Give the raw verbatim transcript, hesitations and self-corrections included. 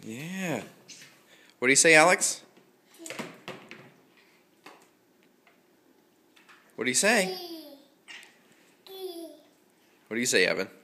Yeah. What do you say, Alex? What do you say? What do you say, Evan?